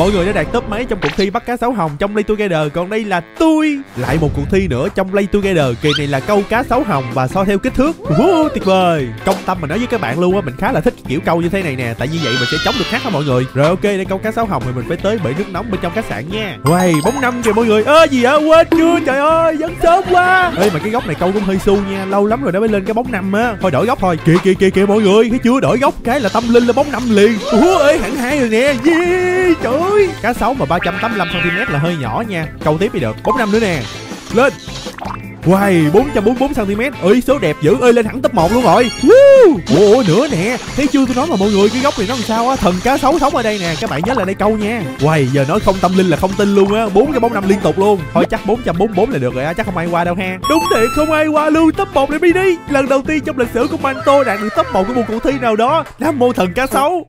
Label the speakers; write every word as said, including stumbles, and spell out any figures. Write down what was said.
Speaker 1: Mọi người đã đạt top mấy trong cuộc thi bắt cá sấu hồng trong Play Together, còn đây là tôi. Lại một cuộc thi nữa trong Play Together, kỳ này là câu cá sấu hồng và so theo kích thước. Wow, tuyệt vời. Công tâm mà nói với các bạn luôn á, mình khá là thích kiểu câu như thế này nè, tại như vậy mình sẽ chống được khác đó mọi người. Rồi ok, để câu cá sấu hồng thì mình phải tới bể nước nóng bên trong khách sạn nha. Wow, bóng năm kìa mọi người. Ơ gì vậy, quên chưa, trời ơi vẫn sớm quá. Ê mà cái góc này câu cũng hơi xu nha, lâu lắm rồi đã mới lên cái bóng năm á. Thôi đổi góc thôi. Kìa kìa kìa kìa mọi người, thấy chưa, đổi góc cái là tâm linh lên bóng năm liền. Ủa ơi, hẳn hai rồi nè. Yeah, trời ơi. Cá sấu mà ba trăm tám mươi lăm xăng ti mét là hơi nhỏ nha. Câu tiếp đi được. Bóng năm nữa nè. Lên. Wow, bốn trăm bốn mươi tư xăng ti mét. Ơi số đẹp dữ, ơi lên hẳn top một luôn rồi. Woo. Ủa nữa nè, thấy chưa, tôi nói mà mọi người, cái góc này nó làm sao á, thần cá sấu sống ở đây nè, các bạn nhớ là đây câu nha. Wow, giờ nói không tâm linh là không tin luôn á, bốn cái bóng năm liên tục luôn. Thôi chắc bốn trăm bốn mươi tư là được rồi á, chắc không ai qua đâu ha. Đúng thiệt, không ai qua luôn. Top một này đi đi. Lần đầu tiên trong lịch sử của Manto đạt được top một của một cuộc thi nào đó. Nam mô thần cá sấu.